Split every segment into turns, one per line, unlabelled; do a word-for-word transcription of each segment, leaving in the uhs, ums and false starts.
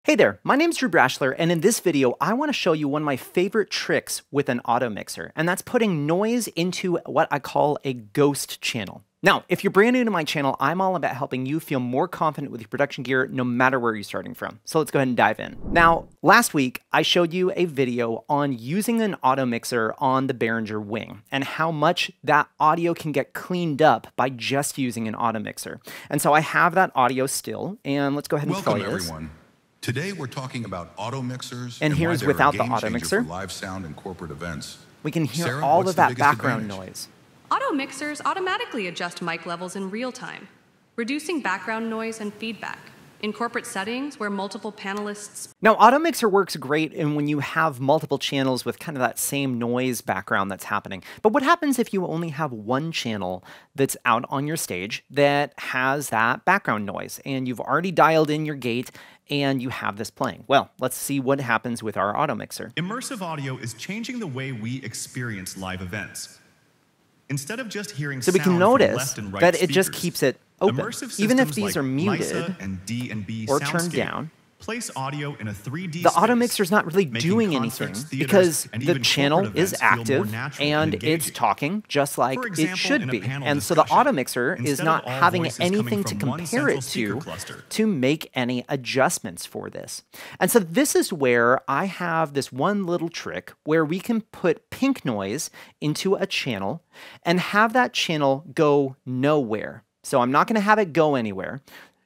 Hey there, my name's Drew Brashler, and in this video, I want to show you one of my favorite tricks with an auto mixer, and that's putting noise into what I call a ghost channel. Now, if you're brand new to my channel, I'm all about helping you feel more confident with your production gear no matter where you're starting from. So let's go ahead and dive in. Now, last week, I showed you a video on using an auto mixer on the Behringer Wing and how much that audio can get cleaned up by just using an auto mixer. And so I have that audio still, and let's go ahead and
Welcome,
play this.
everyone. Today we're talking about auto mixers
and, and here's without the auto mixer.
For live sound and corporate events.
We can hear
Sarah,
all of that background
advantage?
noise.
Auto mixers automatically adjust mic levels in real time, reducing background noise and feedback in corporate settings where multiple panelists.
Now, auto mixer works great in when you have multiple channels with kind of that same noise background that's happening. But what happens if you only have one channel that's out on your stage that has that background noise and you've already dialed in your gate and you have this playing? Well, let's see what happens with our auto mixer.
Immersive audio is changing the way we experience live events. Instead of just hearing
so we can notice
right
that
speakers,
it just keeps it open. Even if these
like
are muted
and D and B
or turned down,
place audio in a three D
the
space,
auto mixer is not really doing anything because the channel is active and, and it's talking just like example, it should be. And so the auto mixer is not having anything to compare it to to make any adjustments for this. And so this is where I have this one little trick where we can put pink noise into a channel and have that channel go nowhere. So I'm not going to have it go anywhere,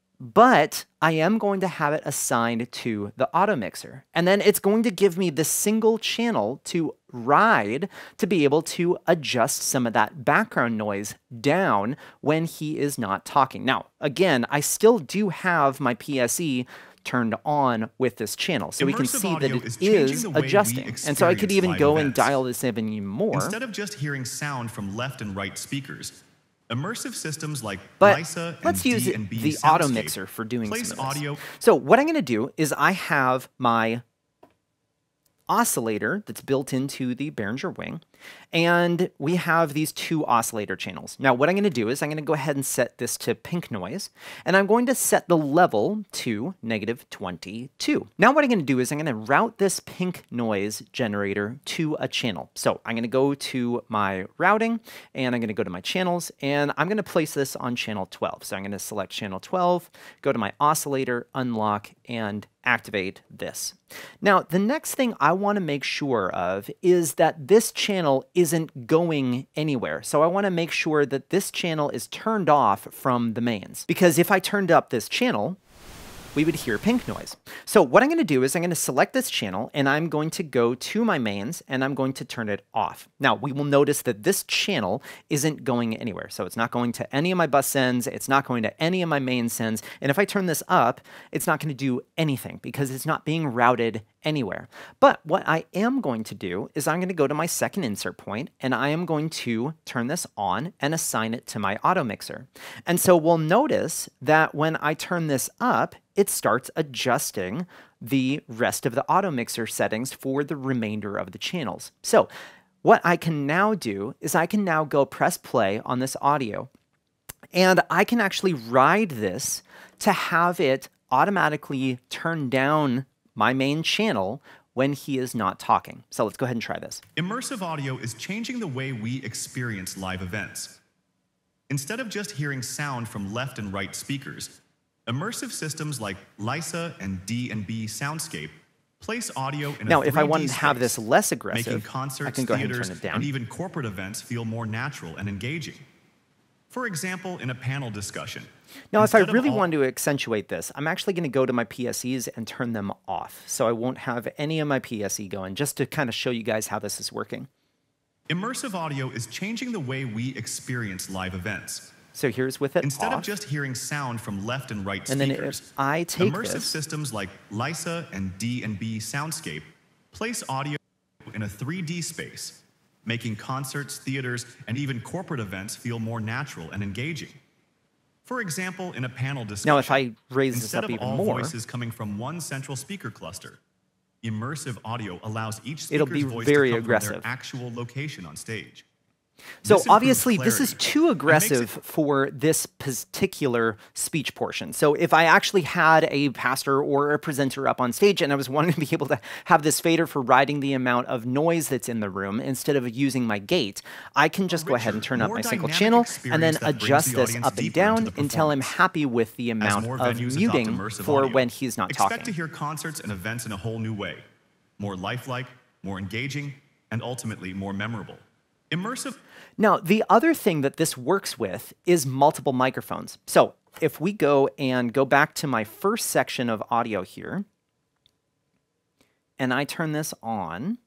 but I am going to have it assigned to the auto mixer. And then it's going to give me this single channel to ride to be able to adjust some of that background noise down when he is not talking. Now, again, I still do have my P S E turned on with this channel. So Immersive we can see that it is, is adjusting. And so I could even go events. and dial this even more.
Instead of just hearing sound from left and right speakers, immersive systems like
but
Lysa and
let's use
D and B
the
Soundscape
auto mixer for doing some of this.
Audio.
So what I'm going to do is I have my oscillator that's built into the Behringer Wing, and we have these two oscillator channels. Now what I'm going to do is I'm going to go ahead and set this to pink noise, and I'm going to set the level to negative twenty-two. Now what I'm going to do is I'm going to route this pink noise generator to a channel. So I'm going to go to my routing, and I'm going to go to my channels, and I'm going to place this on channel twelve. So I'm going to select channel twelve, go to my oscillator, unlock, and activate this. Now, the next thing I want to make sure of is that this channel isn't going anywhere. So I want to make sure that this channel is turned off from the mains. Because if I turned up this channel, we would hear pink noise. So what I'm going to do is I'm going to select this channel and I'm going to go to my mains and I'm going to turn it off. Now we will notice that this channel isn't going anywhere. So it's not going to any of my bus sends. It's not going to any of my main sends. And if I turn this up, it's not going to do anything because it's not being routed anywhere. But what I am going to do is I'm going to go to my second insert point and I am going to turn this on and assign it to my auto mixer. And so we'll notice that when I turn this up, it starts adjusting the rest of the auto mixer settings for the remainder of the channels. So what I can now do is I can now go press play on this audio, and I can actually ride this to have it automatically turn down my main channel when he is not talking. So let's go ahead and try this.
Immersive audio is changing the way we experience live events. Instead of just hearing sound from left and right speakers, immersive systems like Lysa and D and B Soundscape place audio in
now,
a three D
if I wanted to
space,
have this less aggressive,
making concerts,
I can go ahead and
theaters,
turn it down.
and even corporate events feel more natural and engaging. For example, in a panel discussion.
Now, if I really want to accentuate this, I'm actually going to go to my P S Es and turn them off. So I won't have any of my P S E going, just to kind of show you guys how this is working.
Immersive audio is changing the way we experience live events.
So here's with it
Instead
off.
of just hearing sound from left and right
and
speakers,
then if I take
immersive
this,
systems like Lysa and D and B Soundscape place audio in a three D space, making concerts, theaters, and even corporate events feel more natural and engaging. For example, in a panel discussion,
now if I raise this
instead
up
of
even
all
more,
voices coming from one central speaker cluster, immersive audio allows each
it'll
speaker's
be
voice
very
to come
aggressive.
from their actual location on stage.
So
This improves
obviously this is
clarity
too
and makes
aggressive
it-
for this particular speech portion. So if I actually had a pastor or a presenter up on stage and I was wanting to be able to have this fader for riding the amount of noise that's in the room instead of using my gate, I can just go ahead and turn up
more
my single
dynamic
channel and then
experience that brings
adjust
the
this
audience
up and
deeper into
down
the
until I'm
performance.
happy with the
As
amount
more
of
venues adopt
muting
immersive
for
audio,
when he's not
expect
talking.
to hear concerts and events in a whole new way, more lifelike, more engaging, and ultimately more memorable. Immersive.
Now, the other thing that this works with is multiple microphones. So if we go and go back to my first section of audio here, and I turn this on,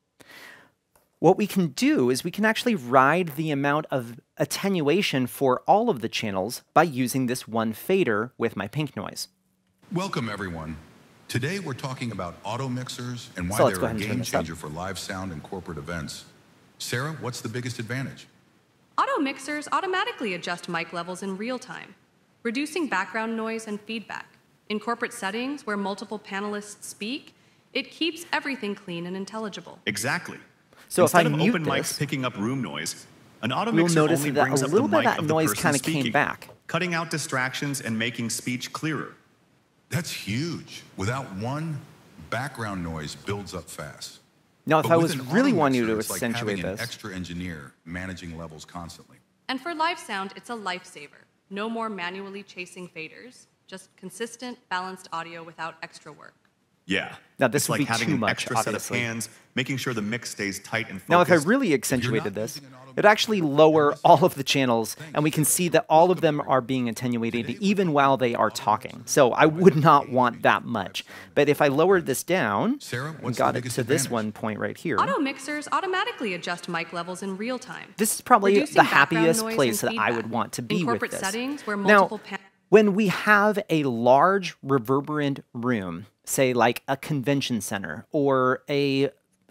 what we can do is we can actually ride the amount of attenuation for all of the channels by using this one fader with my pink noise.
Welcome, everyone. Today, we're talking about auto mixers and why
So let's go
they're a
ahead and turn
game
this up.
changer for live sound and corporate events. Sarah, what's the biggest advantage?
Auto mixers automatically adjust mic levels in real time, reducing background noise and feedback. In corporate settings where multiple panelists speak, it keeps everything clean and intelligible.
Exactly.
So if
Instead
I
of
mute
open
this,
mics picking up room noise, an auto
we'll
mixer
notice
only
that
brings
a
up
little
the
bit
mic
of that
of the
noise
person
kind of
speaking,
came back.
cutting out distractions and making speech clearer.
That's huge. Without one, background noise builds up fast.
Now, if
But
I
with
was
an
really
auto
wanting
mixer,
to
it's like
accentuate
having an
this,
extra engineer managing levels constantly.
And for live sound, it's a lifesaver. No more manually chasing faders, just consistent, balanced audio without extra work.
Yeah.
Now, this
it's
would
like
be
having
too
an
much,
extra
obviously.
set of hands, making sure the mix stays tight and focused.
Now, if I really accentuated this, it'd actually lower all of the channels, and we can see that all of them are being attenuated even while they are talking. So I would not want that much. But if I lowered this down
Sarah,
and
what's
got
the
it
biggest
to this
advantage?
one point right here,
Auto mixers automatically adjust mic levels in real time.
this is probably
reducing
the
background
happiest
noise
place
and
that I would
feedback.
want to
In
be with
corporate
this.
settings where
Now,
multiple pa-
when we have a large reverberant room, say like a convention center or a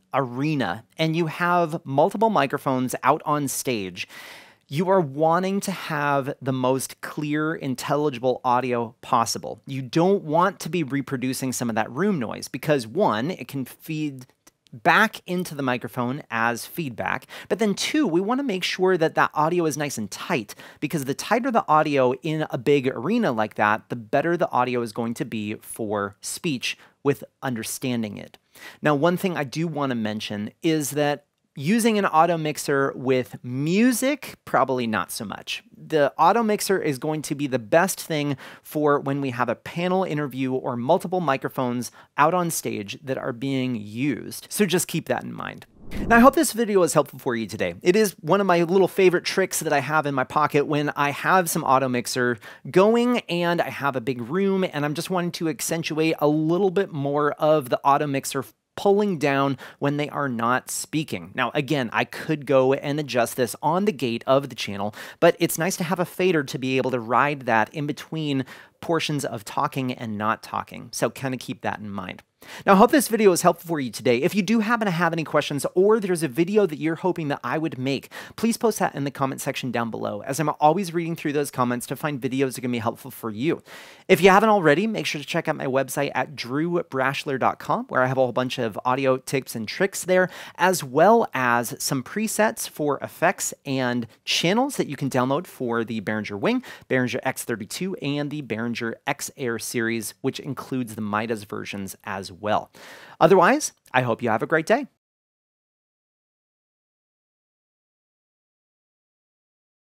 arena, and you have multiple microphones out on stage, you are wanting to have the most clear, intelligible audio possible. You don't want to be reproducing some of that room noise because, one, it can feed back into the microphone as feedback. But then two, we want to make sure that that audio is nice and tight, because the tighter the audio in a big arena like that, the better the audio is going to be for speech with understanding it. Now, one thing I do want to mention is that using an auto mixer with music, probably not so much. The auto mixer is going to be the best thing for when we have a panel interview or multiple microphones out on stage that are being used. So just keep that in mind. Now, I hope this video was helpful for you today. It is one of my little favorite tricks that I have in my pocket when I have some auto mixer going and I have a big room and I'm just wanting to accentuate a little bit more of the auto mixer pulling down when they are not speaking. Now, again, I could go and adjust this on the gate of the channel, but it's nice to have a fader to be able to ride that in between portions of talking and not talking. So kind of keep that in mind. Now, I hope this video was helpful for you today. If you do happen to have any questions or there's a video that you're hoping that I would make, please post that in the comment section down below, as I'm always reading through those comments to find videos that can be helpful for you. If you haven't already, make sure to check out my website at drew brashler dot com, where I have a whole bunch of audio tips and tricks there, as well as some presets for effects and channels that you can download for the Behringer Wing, Behringer X thirty-two, and the Behringer X Air series, which includes the Midas versions as well. Otherwise, I hope you have a great day.